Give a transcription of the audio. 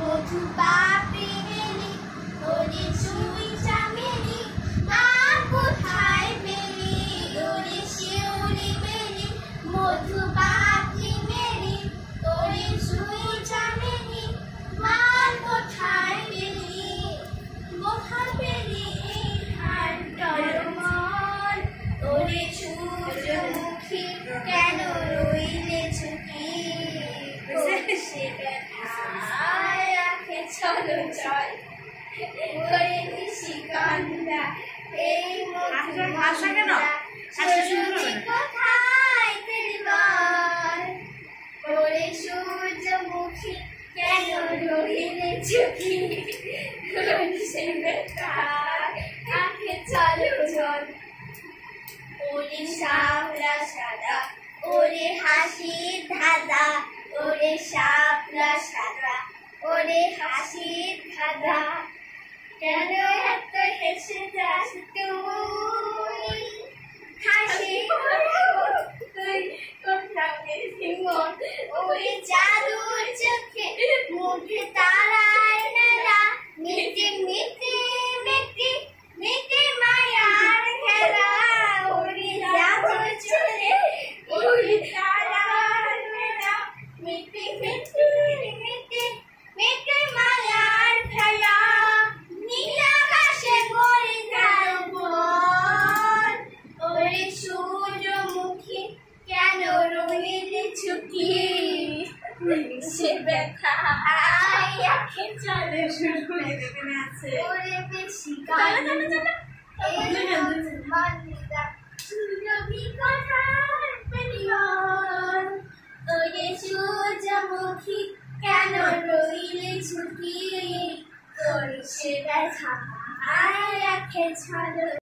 মধু পাপড়ি বেলি ওরে চুই চামেলি আর কোথায় পেলি ওরে শিউলি বেলি মধু পাপড়ি বেলি ওরে চুই চামেলি আর কোথায় পেলি কোথায় পেলি আর টলমল ওরে সূর্যমুখী কেন রইলে চুকি সে ব্যথায় রাখে চলো চল ওরে নিশিগন্ধা এই ভাষা কেন কোথায় পেলি বল ওরে সূর্যমুখী কেন রইলে চুকি সে ব্যথায় রাখে চলো চল ওরে শাপলা সাদা ওরে হাসির ধাঁধা ওরে শাপলা সাদা ওরে হাসির ধাঁধা কেন এত হেসে যাস তুই হাসি তুই কোথাও গেছি মন ওরে জাদুর চোখে মুখে তারায় মেলা মিটি মিটি মিটি মিটি মায়ার খেলা ওরে জাদুর চোখে ওরে তারায় মেলা মিটি মিটি মিটি মিটি মায়ার খেলা নীল আকাশে গড়ে যায় বল ওরে সূর্যমুখী কেন রইলে চুকি সে ব্যথায় রাখে চলো শুরু করে দেবে না আছে ওরে বেশি কান্না ওরে সূর্যমুখী কেন রইলে চুকি তোর সে ব্যথায় রাখে চলো